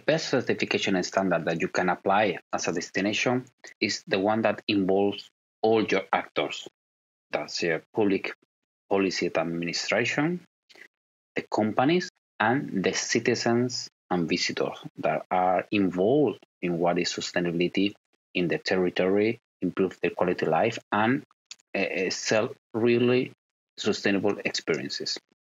best certification standard that you can apply as a destination is the one that involves all your actors. That's your public policy and administration, the companies, and the citizens and visitors that are involved in what is sustainability in the territory, improve their quality of life, and sell really sustainable experiences.